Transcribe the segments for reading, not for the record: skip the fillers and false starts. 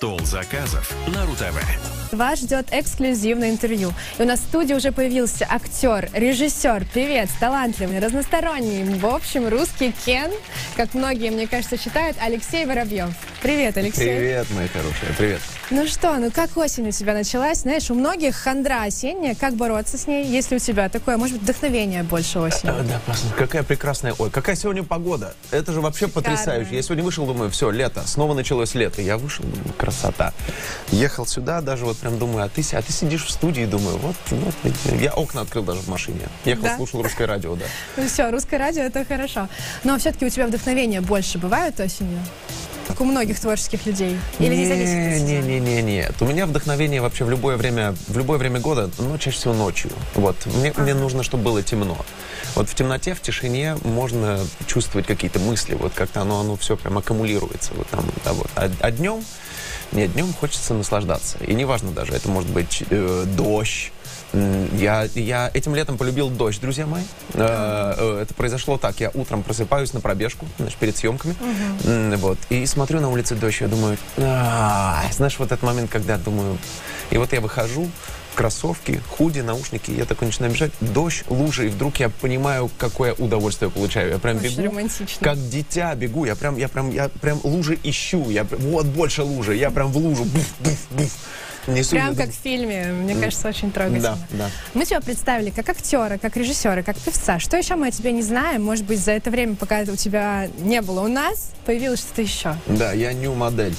Стол заказов на РУ-ТВ. Вас ждет эксклюзивное интервью. И у нас в студии уже появился актер, режиссер, певец, талантливый, разносторонний, в общем, русский Кен, как многие, мне кажется, считают, Алексей Воробьев. Привет, Алексей. Привет, моя хорошая, привет. Ну что, как осень у тебя началась? Знаешь, у многих хандра осенняя, как бороться с ней, если у тебя такое, может быть, вдохновение больше осенью? Да, посмотри, какая прекрасная, ой, какая сегодня погода. Это же вообще потрясающе. Я сегодня вышел, думаю, все, лето, снова началось лето. Я вышел, думаю, красота. Ехал сюда, даже вот прям думаю, а ты сидишь в студии, думаю, вот, я окна открыл даже в машине. Ехал, да? Слушал русское радио, да. Ну все, русское радио, это хорошо. Но все-таки у тебя вдохновение больше бывает осенью? Как у многих творческих людей? Или не зависит от сезона? Нет. У меня вдохновение вообще в любое время года, но чаще всего ночью. Вот. Мне нужно, чтобы было темно. Вот в темноте, в тишине можно чувствовать какие-то мысли, вот как-то оно все прям аккумулируется. Вот там, да, вот. А днем хочется наслаждаться. И неважно даже, это может быть дождь. Я этим летом полюбил дождь, друзья мои. Это произошло так. Я утром просыпаюсь на пробежку, значит, перед съемками. Вот, и смотрю на улице дождь, я думаю, знаешь, вот этот момент, когда думаю... И вот я выхожу, кроссовки, худи, наушники, я такой начинаю бежать, дождь, лужи, и вдруг я понимаю, какое удовольствие получаю. Я прям очень бегу, романтично. Как дитя бегу, я прям лужи ищу, вот больше лужи, я прям в лужу, несу. Прям как в фильме, мне кажется, очень трогательно. Да. Мы тебя представили как актера, как режиссера, как певца. Что еще мы о тебе не знаем? Может быть, за это время, пока у тебя не было у нас, появилось что-то еще? Да, я нью-модель.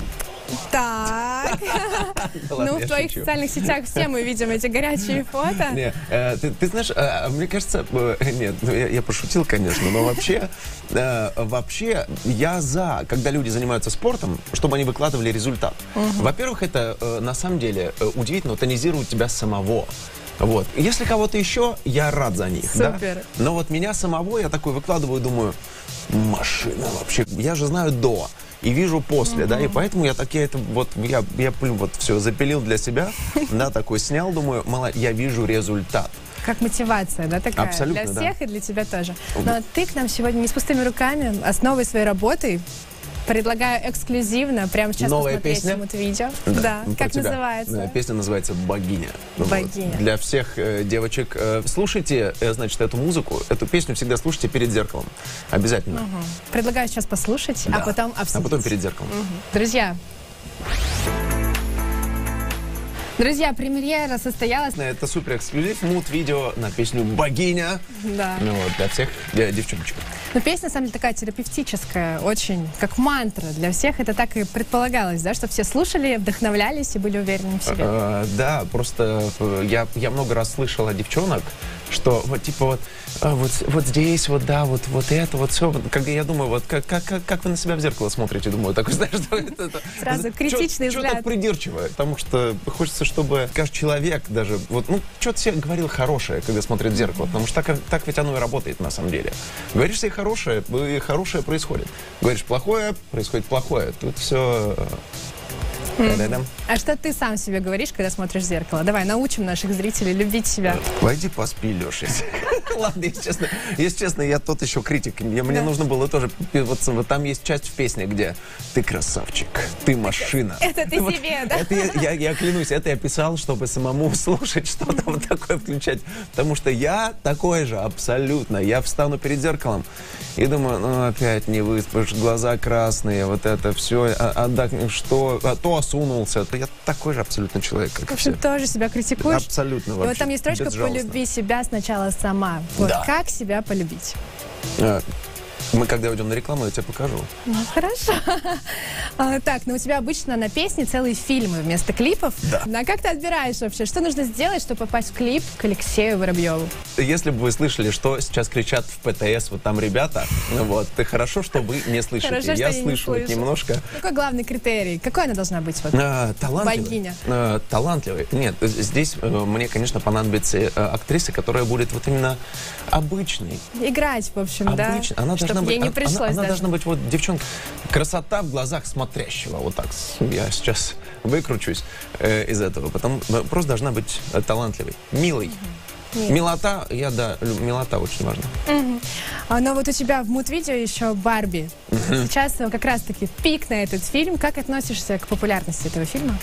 Так. Ну, в твоих социальных сетях все мы видим эти горячие фото. Нет, ты знаешь, мне кажется, нет, я пошутил, конечно, но вообще я за, когда люди занимаются спортом, чтобы они выкладывали результат. Во-первых, это на самом деле удивительно тонизирует тебя самого. Вот. Если кого-то еще, я рад за них. Супер. Да? Но вот меня самого, я такой выкладываю, думаю, машина вообще, я же знаю до. И вижу после, да, и поэтому я все запилил для себя, да, такой снял, думаю, я вижу результат. Как мотивация, да, такая? Абсолютно, для всех, да. И для тебя тоже. Но ты к нам сегодня не с пустыми руками, а с новой своей работой. Предлагаю эксклюзивно прямо сейчас новая посмотреть песня? это видео. Да. Как называется? Да, песня называется «Богиня». «Богиня». Вот. Для всех девочек. Слушайте, значит, эту музыку, эту песню всегда слушайте перед зеркалом. Обязательно. Предлагаю сейчас послушать, да. а потом обсудить. А потом перед зеркалом. Друзья, премьера состоялась. Это супер эксклюзив, муд-видео на песню «Богиня». Да. Ну, вот, для всех девчоночек. Но песня, на самом деле, такая терапевтическая, очень как мантра. Для всех это так и предполагалось, да, что все слушали, вдохновлялись и были уверены в себе. Да, просто я много раз слышал от девчонок, что вот типа вот здесь, вот да, вот это, вот все. Когда я думаю, вот как вы на себя в зеркало смотрите, думаю, такой, знаешь, что это... Сразу критичный взгляд. Что-то придирчивое, потому что хочется, чтобы каждый человек даже, вот, что-то себе говорил хорошее, когда смотрит в зеркало, потому что так ведь оно и работает на самом деле. Говоришь себе хорошее, и хорошее происходит. Говоришь плохое, происходит плохое. Тут все... А что ты сам себе говоришь, когда смотришь в зеркало? Давай, научим наших зрителей любить себя. Пойди поспи, Леша. Ладно, если честно, я тот еще критик. Мне нужно было тоже... Вот там есть часть в песне, где ты красавчик, ты машина. Это ты себе, да? Я клянусь, это я писал, чтобы самому слушать, что там такое включать. Потому что я такой же, абсолютно. Я встану перед зеркалом и думаю, опять не выспишь, глаза красные, вот это все. То осунулся. Я такой же абсолютно человек, как и все. Ты тоже себя критикуешь? Абсолютно, вообще. И вот там есть строчка «Полюби себя сначала сама». Вот да. Как себя полюбить? Мы когда уйдем на рекламу, я тебе покажу. Ну, хорошо. Так, у тебя обычно на песне целые фильмы вместо клипов. Да. А как ты отбираешь вообще? Что нужно сделать, чтобы попасть в клип к Алексею Воробьеву? Если бы вы слышали, что сейчас кричат в ПТС вот там ребята, вот, ты хорошо, что вы не слышите. Хорошо, я что слышу вот немножко. Какой главный критерий? Какой она должна быть? Богиня. Талантливая. Нет, здесь мне, конечно, понадобится актриса, которая будет вот именно обычной. Играть, в общем, да? Она должна быть, ей не пришлось она должна быть, вот, девчонка, красота в глазах смотрящего. Вот так. Я сейчас выкручусь из этого. Потом просто должна быть талантливой, милой. Нет. Милота, милота очень важна. Но вот у тебя в муд-видео еще Барби. Сейчас как раз-таки пик на этот фильм. Как относишься к популярности этого фильма?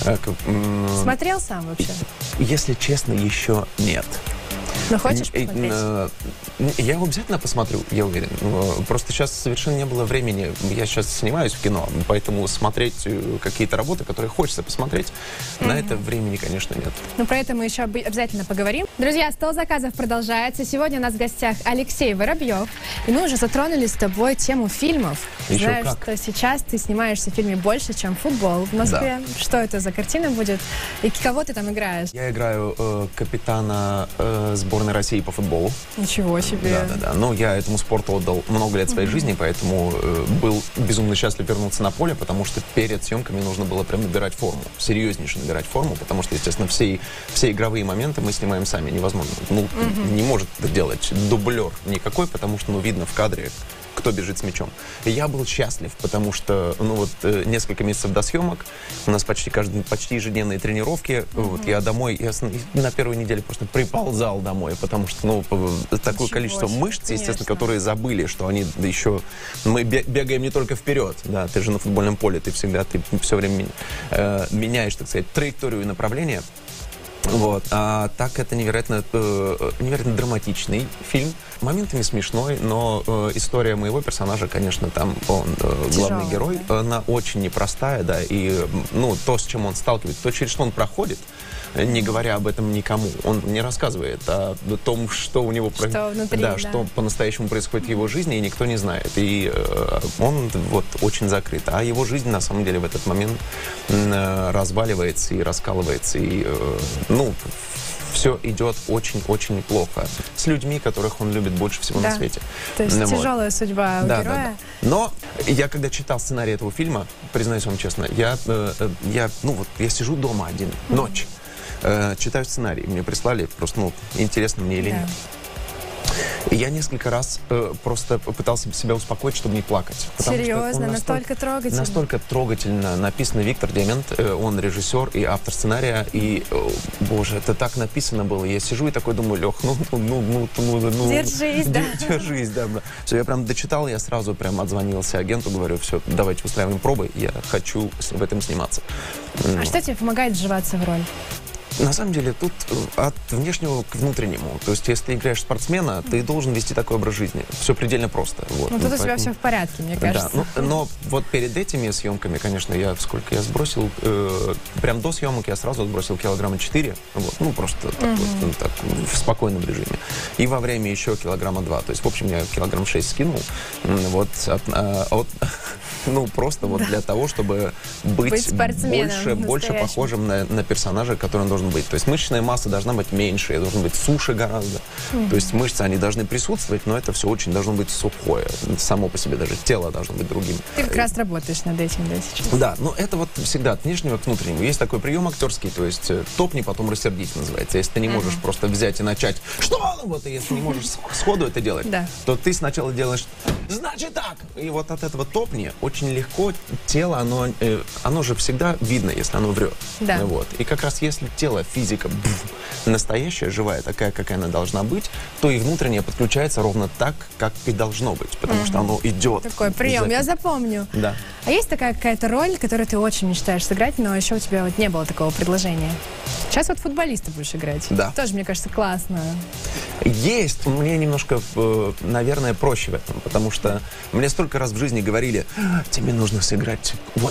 Смотрел сам вообще? Если честно, еще нет. Но хочешь посмотреть? Я его обязательно посмотрю, я уверен. Просто сейчас совершенно не было времени. Я сейчас снимаюсь в кино, поэтому смотреть какие-то работы, которые хочется посмотреть, на это времени, конечно, нет. Ну, про это мы еще обязательно поговорим. Друзья, стол заказов продолжается. Сегодня у нас в гостях Алексей Воробьев. И мы уже затронули с тобой тему фильмов. Еще знаешь, как. что сейчас ты снимаешься в фильме «Больше, чем футбол» в Москве. Да. Что это за картина будет? И кого ты там играешь? Я играю капитана сборной России по футболу. Ничего себе. Да. Ну, я этому спорту отдал много лет своей жизни, поэтому был безумно счастлив вернуться на поле, потому что перед съемками нужно было прям набирать форму. Серьезнейше набирать форму, потому что, естественно, все игровые моменты мы снимаем сами. Невозможно. Ну, не может это делать дублер никакой, потому что, видно в кадре, кто бежит с мячом. И я был счастлив, потому что, несколько месяцев до съемок, у нас почти ежедневные тренировки. Я домой, я на первой неделе просто приползал домой, потому что, такое количество мышц, естественно, которые забыли, что они еще... Мы бегаем не только вперед, да, ты же на футбольном поле, ты все время меняешь, так сказать, траекторию и направление. А так это невероятно драматичный фильм. Моментами смешной, но история моего персонажа, конечно, там он главный герой, она очень непростая, да, и то, с чем он сталкивается, то, через что он проходит, не говоря об этом никому, он не рассказывает о том, что у него что по-настоящему происходит в его жизни, и никто не знает. И он очень закрыт. А его жизнь, на самом деле, в этот момент разваливается и раскалывается, и все идет очень-очень плохо. С людьми, которых он любит больше всего на свете. То есть тяжелая судьба у героя. Да. Но я, когда читал сценарий этого фильма, признаюсь вам честно, я сижу дома один, ночь, читаю сценарий. Мне прислали, просто, интересно мне или нет. И я несколько раз просто пытался себя успокоить, чтобы не плакать. Серьезно? Настолько трогательно? Настолько трогательно написано. Виктор Демент, он режиссер и автор сценария. И, боже, это так написано было. Я сижу и такой думаю, Лех, держись, да. Держись, да. Все, я прям дочитал, я сразу прям отзвонился агенту, говорю, все, давайте устраиваем пробы, я хочу в этом сниматься. А что тебе помогает вживаться в роль? На самом деле, тут от внешнего к внутреннему. То есть, если ты играешь спортсмена, ты должен вести такой образ жизни. Все предельно просто. Тут у тебя все в порядке, мне кажется. Да, но перед этими съемками, конечно, сколько я сбросил, прям до съемок я сразу сбросил килограмма 4. Просто так, в спокойном режиме. И во время еще килограмма 2. То есть, в общем, я килограмм 6 скинул. Просто для того, чтобы быть больше похожим на персонажа, который он должен быть. То есть мышечная масса должна быть меньше, я должен быть суше гораздо. То есть мышцы, они должны присутствовать, но это все очень должно быть сухое. Само по себе даже тело должно быть другим. Ты как раз работаешь над этим, да, сейчас? Да, но это всегда от внешнего к внутреннему. Есть такой прием актерский, то есть топни, потом рассердись называется. Если ты не можешь просто взять и начать, и если не можешь сходу это делать, то ты сначала делаешь, значит так! И от этого топни очень легко тело, оно же всегда видно, если оно врет. Да. И как раз если тело, физика настоящая, живая, такая, какая она должна быть, то и внутреннее подключается ровно так, как и должно быть, потому что оно идет. Такой прием, я запомню. Да. А есть такая какая-то роль, которую ты очень мечтаешь сыграть, но еще у тебя не было такого предложения? Сейчас футболиста будешь играть. Да. Тоже, мне кажется, классно. Есть. Мне немножко, наверное, проще в этом, потому что мне столько раз в жизни говорили, тебе нужно сыграть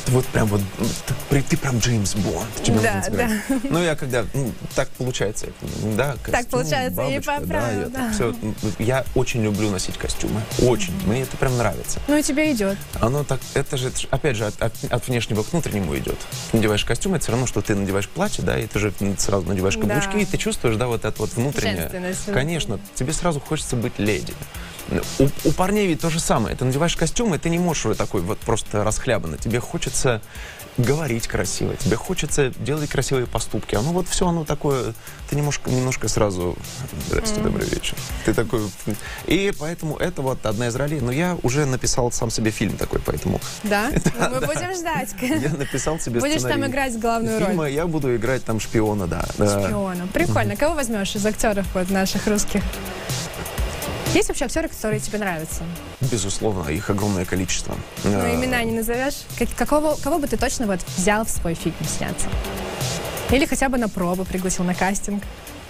ты прям Джеймс Бонд. Тебе нужно сыграть. Я когда, так получается. Да, костюм, так получается, бабочка, и поправил, все. Я очень люблю носить костюмы. Очень. Мне это прям нравится. И тебе идет. Оно так, это же, опять же, от внешнего к внутреннему идет. Ты надеваешь костюм, это все равно, что ты надеваешь платье, да, и ты же сразу надеваешь каблучки, и ты чувствуешь, это внутреннее. Женственность. Конечно, тебе сразу хочется быть леди. У парней ведь то же самое. Ты надеваешь костюм, и ты не можешь уже такой вот просто расхлябанно. Тебе хочется говорить красиво, тебе хочется делать красивые поступки. Оно вот все, оно такое, ты немножко сразу, здрасте, добрый вечер. Ты такой, и поэтому это вот одна из ролей. Но я уже написал сам себе фильм такой, поэтому... Да? Мы будем ждать. Я написал себе сценарий. Будешь там играть главную роль? Фильма я буду играть там шпиона, да. Шпиона. Прикольно. Кого возьмешь из актеров вот наших русских? Есть вообще актеры, которые тебе нравятся? Безусловно, их огромное количество. Но имена не назовешь? Кого бы ты точно вот взял в свой фильм сняться? Или хотя бы на пробу пригласил, на кастинг?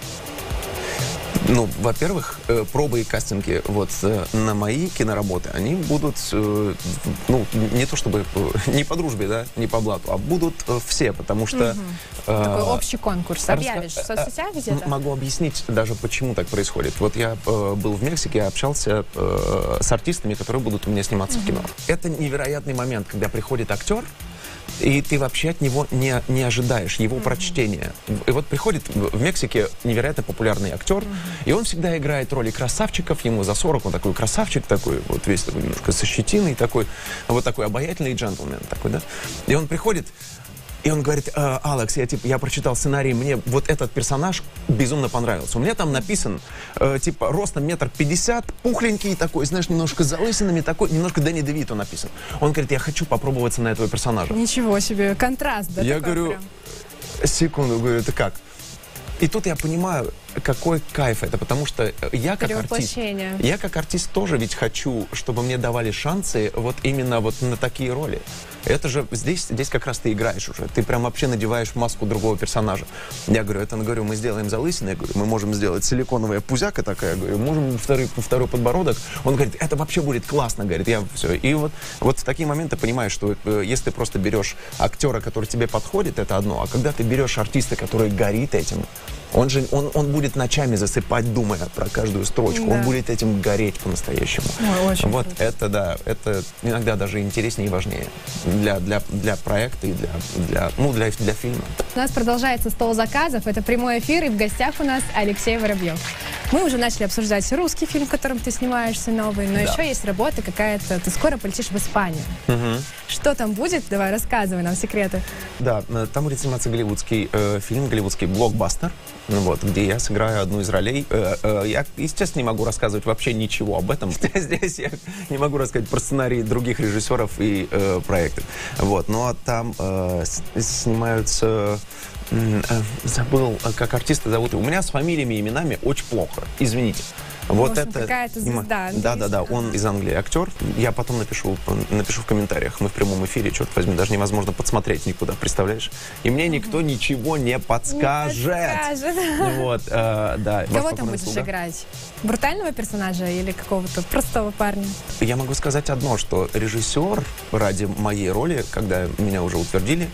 Ну, во-первых, пробы и кастинги вот на мои киноработы, они будут, ну, не то чтобы, не по дружбе, да, не по блату, а будут все, потому что... Такой общий конкурс. Объявишь в соцсетях где-то? Могу объяснить даже, почему так происходит. Вот я был в Мексике, общался с артистами, которые будут у меня сниматься в кино. Это невероятный момент, когда приходит актер, и ты вообще от него не ожидаешь его прочтения. И вот приходит в Мексике невероятно популярный актер, и он всегда играет роли красавчиков, ему за 40, он такой красавчик, такой, вот весь такой немножко со щетиной, такой, вот такой обаятельный джентльмен такой, да. И он приходит, и он говорит: Алекс, я прочитал сценарий, мне вот этот персонаж безумно понравился. У меня там написан, типа, ростом 1,50 м, пухленький такой, знаешь, немножко с залысинами, такой, немножко Дэнни де Вито написан. Он говорит: я хочу попробоваться на этого персонажа. Ничего себе, контраст, да? Я говорю, прям? секунду, говорю, это как? И тут я понимаю, какой кайф это, потому что я как артист тоже ведь хочу, чтобы мне давали шансы вот именно вот на такие роли. Это же здесь как раз ты играешь уже, ты прям вообще надеваешь маску другого персонажа. Я говорю, мы сделаем залысины, я говорю, мы можем сделать силиконовая пузяка такая, я говорю, можем второй подбородок. Он говорит, это вообще будет классно, говорит, я все. И вот в такие моменты понимаешь, что если ты просто берешь актера, который тебе подходит, это одно, а когда ты берешь артиста, который горит этим, он будет ночами засыпать, думая про каждую строчку. Да. Он будет этим гореть по-настоящему. Очень вот круто. это, да, это иногда даже интереснее и важнее для проекта и для фильма. У нас продолжается «Стол заказов». Это прямой эфир, и в гостях у нас Алексей Воробьев. Мы уже начали обсуждать русский фильм, в котором ты снимаешься, новый, но еще есть работа какая-то. Ты скоро полетишь в Испанию. Что там будет? Давай, рассказывай нам секреты. Да, там будет сниматься голливудский фильм, голливудский блокбастер, вот, где я сыграю одну из ролей. Я, естественно, не могу рассказывать вообще ничего об этом. Здесь я не могу рассказать про сценарии других режиссеров и проектов. Вот, но там снимаются... забыл, как артиста зовут. У меня с фамилиями и именами очень плохо. Извините. Вот общем, это какая-то звезда. Да, он из Англии актер. Я потом напишу в комментариях. Мы в прямом эфире, черт возьми, даже невозможно подсмотреть никуда, представляешь? И мне никто ничего не подскажет. Вот, да. Кого там будешь играть? Брутального персонажа или какого-то простого парня? Я могу сказать одно, что режиссер ради моей роли, когда меня уже утвердили,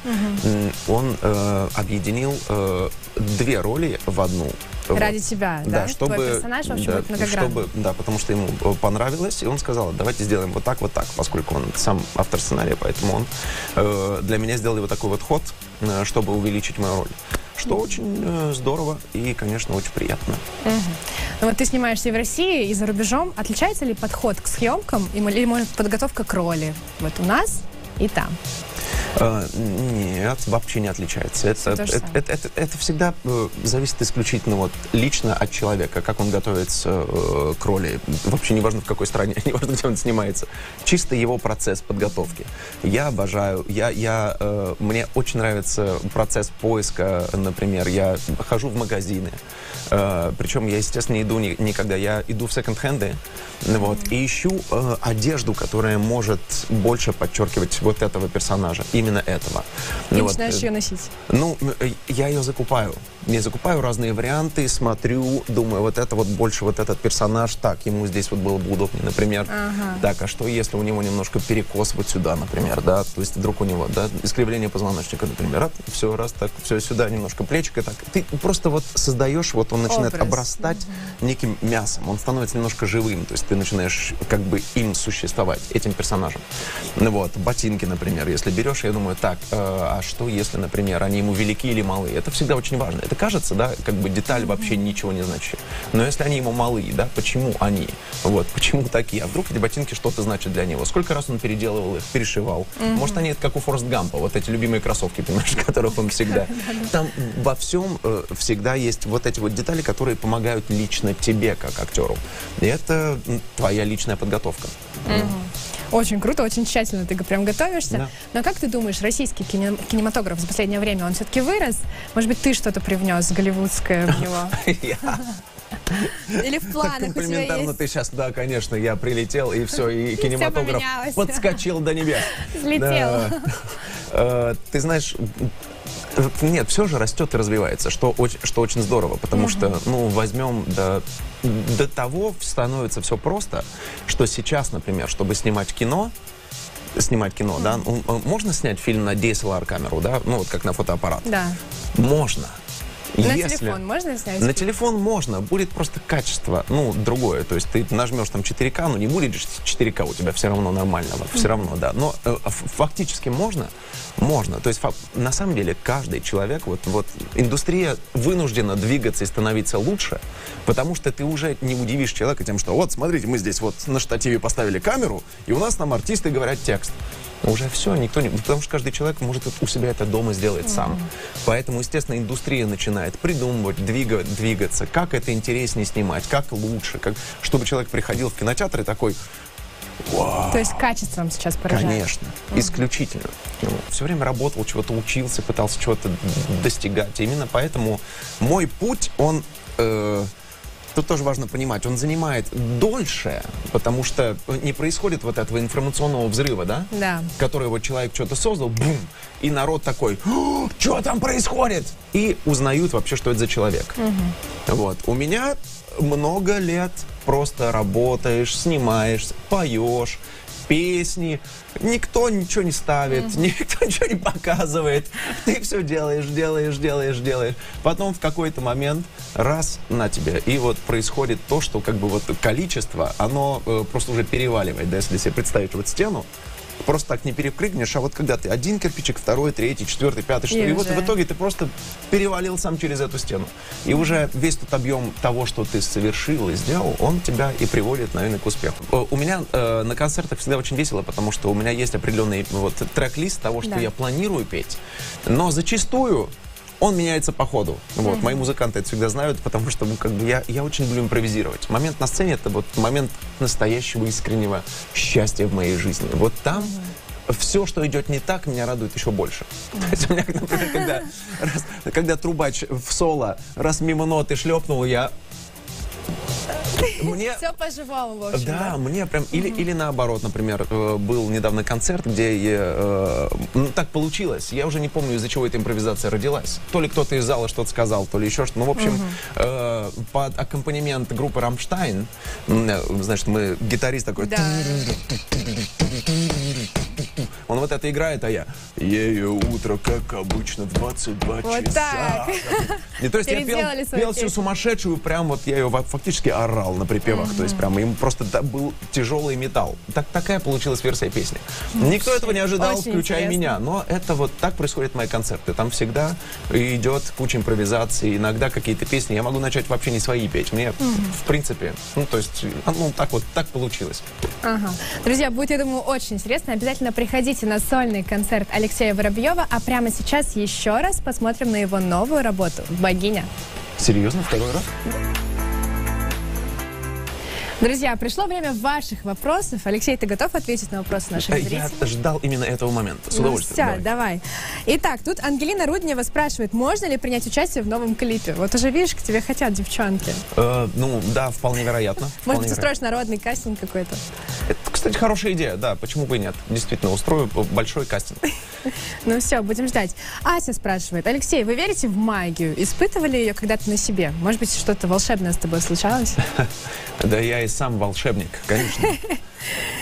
он объединил две роли в одну. Ради тебя, да? Чтобы, твой персонаж вообще будет многогранный. Да, потому что ему понравилось, и он сказал, давайте сделаем вот так, поскольку он сам автор сценария, поэтому он для меня сделал вот такой вот ход, чтобы увеличить мою роль. Что очень здорово и, конечно, очень приятно. Ну вот ты снимаешься и в России, и за рубежом. Отличается ли подход к съемкам или, может, подготовка к роли? Вот у нас и там. Нет, вообще не отличается. Это всегда зависит исключительно вот лично от человека, как он готовится к роли. Вообще неважно в какой стране, неважно где он снимается. Чисто его процесс подготовки. Я обожаю, мне очень нравится процесс поиска, например. Я хожу в магазины, причем я, естественно, не иду никогда. Я иду в секонд-хенды, вот, и ищу одежду, которая может больше подчеркивать вот этого персонажа. Именно этого. И начинаешь ее носить? Ну, я ее закупаю. Я закупаю разные варианты, смотрю, думаю, вот это вот больше вот этот персонаж, так, ему здесь вот было бы удобнее, например. Так, а что если у него немножко перекос вот сюда, например, да, то есть вдруг у него, да, искривление позвоночника, например, все, раз так, все сюда, немножко плечика, так. Ты просто вот создаешь, вот он начинает обрастать неким мясом, он становится немножко живым, то есть ты начинаешь как бы им существовать, этим персонажем. Ну вот, ботинки, например, если берешь, я думаю, так, а что если, например, они ему велики или малы? Это всегда очень важно. Это кажется, да, как бы деталь вообще ничего не значит. Но если они ему малы, да, почему они? Вот, почему такие? А вдруг эти ботинки что-то значат для него? Сколько раз он переделывал их, перешивал? Может, они это как у Форрест Гампа, вот эти любимые кроссовки, понимаешь, которых он всегда. Там во всем всегда есть вот эти вот детали, которые помогают лично тебе, как актеру. И это твоя личная подготовка. Очень круто, очень тщательно ты прям готовишься. Да. Но как ты думаешь, российский кинематограф за последнее время, он все-таки вырос? Может быть, ты что-то привнес голливудское в него? Или в планах у тебя Комплиментарно есть? ты сейчас, да, конечно, я прилетел, и все, и кинематограф поменялось. подскочил до небес. Взлетел. Да. Ты знаешь, нет, все же растет и развивается, что очень здорово, потому что, ну, возьмем до того становится все просто, что сейчас, например, чтобы снимать кино, да, можно снять фильм на DSLR-камеру, да, ну, вот как на фотоаппарат? Да. Можно. На телефон можно снять? На телефон можно, будет просто качество, ну, другое. То есть ты нажмешь там 4К, но не будет 4К у тебя все равно нормально, все равно, да. Но фактически можно. То есть на самом деле каждый человек, вот индустрия вынуждена двигаться и становиться лучше, потому что ты уже не удивишь человека тем, что вот, смотрите, мы здесь вот на штативе поставили камеру, и у нас там артисты говорят текст. Уже все, никто не... Потому что каждый человек может у себя это дома сделать сам. Поэтому, естественно, индустрия начинает придумывать, двигаться, как это интереснее снимать, как лучше, чтобы человек приходил в кинотеатр и такой... Вау! То есть качеством сейчас поражает? Конечно, исключительно. Все время работал, чего-то учился, пытался чего-то достигать. И именно поэтому мой путь, он... Тут тоже важно понимать, он занимает дольше, потому что не происходит вот этого информационного взрыва, да? Да. Который вот человек что-то создал, бум, и народ такой, что там происходит? И узнают вообще, что это за человек. Вот. У меня много лет просто работаешь, снимаешь, поешь, песни, никто ничего не ставит, никто ничего не показывает. Ты все делаешь. Потом в какой-то момент раз на тебе. И вот происходит то, что как бы вот количество, оно просто уже переваливает. Да, если себе представить вот стену, просто так не перепрыгнешь, а вот когда ты один кирпичик, второй, третий, четвертый, пятый, шестой, и вот в итоге ты просто перевалил сам через эту стену. И уже весь тот объем того, что ты совершил и сделал, он тебя и приводит, наверное, к успеху. У меня на концертах всегда очень весело, потому что у меня есть определенный вот трек-лист того, что я планирую петь, но зачастую он меняется по ходу. Вот. Мои музыканты это всегда знают, потому что ну, как бы я очень люблю импровизировать. Момент на сцене — это вот момент настоящего искреннего счастья в моей жизни. Вот там все, что идет не так, меня радует еще больше. То есть у меня, например, когда трубач в соло раз мимо ноты шлепнул, мне... Все по-живому, в общем. Да, мне прям... Или наоборот, например, был недавно концерт, где так получилось. Я уже не помню, из-за чего эта импровизация родилась. То ли кто-то из зала что-то сказал, то ли еще что-то. Ну, в общем, под аккомпанемент группы «Рамштайн», значит, гитарист такой... Да. Он вот это играет, а я... Ею утро, как обычно, в 22 вот часа. Так. И то есть я пел всю сумасшедшую, прям вот я ее фактически орал на припевах. То есть прям им просто был тяжелый металл. Такая получилась версия песни. Никто этого не ожидал, очень включая меня. Но это вот так происходят мои концерты. Там всегда идет куча импровизаций. Иногда какие-то песни я могу начать вообще не свои петь. Мне, в принципе, ну то есть, ну так получилось. Ага. Друзья, будет, я думаю, очень интересно. Обязательно приходите на сольный концерт Алексея Воробьева. А прямо сейчас еще раз посмотрим на его новую работу «Богиня». Серьезно? Второй раз? Друзья, пришло время ваших вопросов. Алексей, ты готов ответить на вопросы наших зрителей? Я ждал именно этого момента. С удовольствием. Все, давай. Итак, тут Ангелина Руднева спрашивает, можно ли принять участие в новом клипе? Вот уже видишь, к тебе хотят девчонки. Ну, да, вполне вероятно. Может быть, устроишь народный кастинг какой-то? Это, кстати, хорошая идея, да, почему бы и нет. Действительно, устрою большой кастинг. Ну все, будем ждать. Ася спрашивает, Алексей, вы верите в магию? Испытывали ее когда-то на себе? Может быть, что-то волшебное с тобой случалось? Да я и сам волшебник, конечно.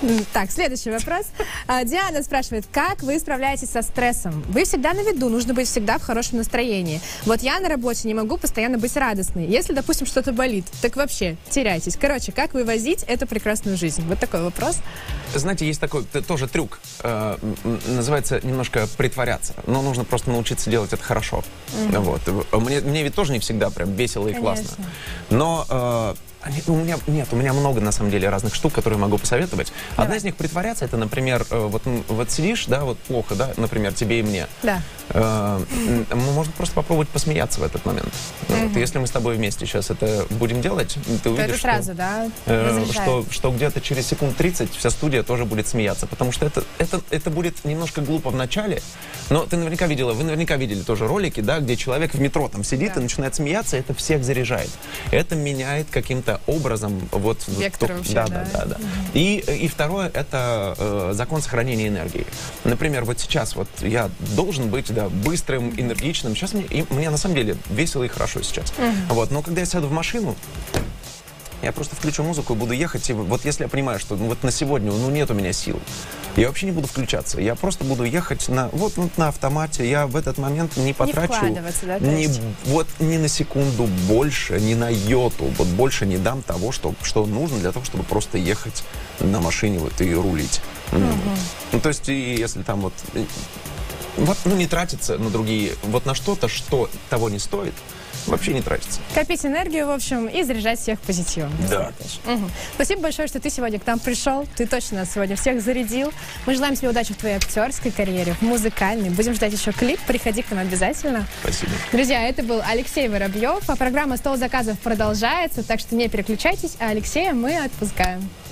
Так, следующий вопрос. Диана спрашивает, как вы справляетесь со стрессом? Вы всегда на виду, нужно быть всегда в хорошем настроении. Вот я на работе не могу постоянно быть радостной. Если, допустим, что-то болит, так вообще теряйтесь. Короче, как вывозить эту прекрасную жизнь? Вот такой вопрос. Знаете, есть такой тоже трюк. Называется немножко притворяться. Но нужно просто научиться делать это хорошо. Вот. Мне ведь тоже не всегда прям весело и классно. Но... у меня много, на самом деле, разных штук, которые могу посоветовать. Давай. Одна из них притворяться, это, например, вот сидишь, да, вот плохо, да, например, тебе и мне. Да. Можно просто попробовать посмеяться в этот момент. Вот, если мы с тобой вместе сейчас это будем делать, ты увидишь, это сразу, да, что где-то через секунд 30 вся студия тоже будет смеяться. Потому что это будет немножко глупо в начале, но вы наверняка видели тоже ролики, да, где человек в метро там сидит и начинает смеяться, и это всех заряжает. Это меняет каким-то образом вот вектор вообще, да. И второе, это закон сохранения энергии. Например, вот сейчас вот я должен быть, да, быстрым, энергичным. Сейчас мне на самом деле весело и хорошо сейчас. Вот, но когда я сяду в машину, я просто включу музыку и буду ехать. И вот если я понимаю, что вот на сегодня нет у меня сил, я вообще не буду включаться. Я просто буду ехать на автомате. Я в этот момент не потрачу ни на секунду больше, ни на йоту. Вот больше не дам того, что нужно для того, чтобы просто ехать на машине вот и рулить. Ну, то есть, и если там не тратиться на другие, вот на что-то, что того не стоит, вообще не тратится. Копить энергию, в общем, и заряжать всех позитивом. Да. Спасибо большое, что ты сегодня к нам пришел. Ты точно нас сегодня всех зарядил. Мы желаем тебе удачи в твоей актерской карьере, в музыкальной. Будем ждать еще клип. Приходи к нам обязательно. Спасибо. Друзья, это был Алексей Воробьев. А программа «Стол заказов» продолжается, так что не переключайтесь, а Алексея мы отпускаем.